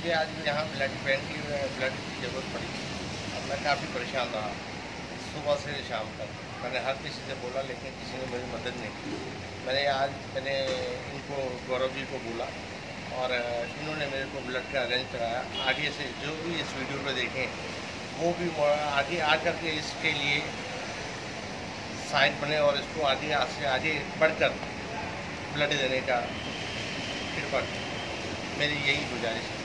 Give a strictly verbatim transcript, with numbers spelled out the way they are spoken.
मुझे आज यहाँ ब्लड बैंक की ब्लड की ज़रूरत पड़ी। अब मैं काफ़ी परेशान रहा सुबह से शाम तक। मैंने हर किसी से बोला लेकिन किसी ने मेरी मदद नहीं की। मैंने आज मैंने इनको गौरव जी को बोला और इन्होंने मेरे को ब्लड का अरेंज कराया। आगे से जो भी इस वीडियो पे देखें वो भी आगे आकर के इसके लिए साइड बने और इसको आगे आज से आगे बढ़कर ब्लड देने का कृपा मेरी यही गुजारिश है।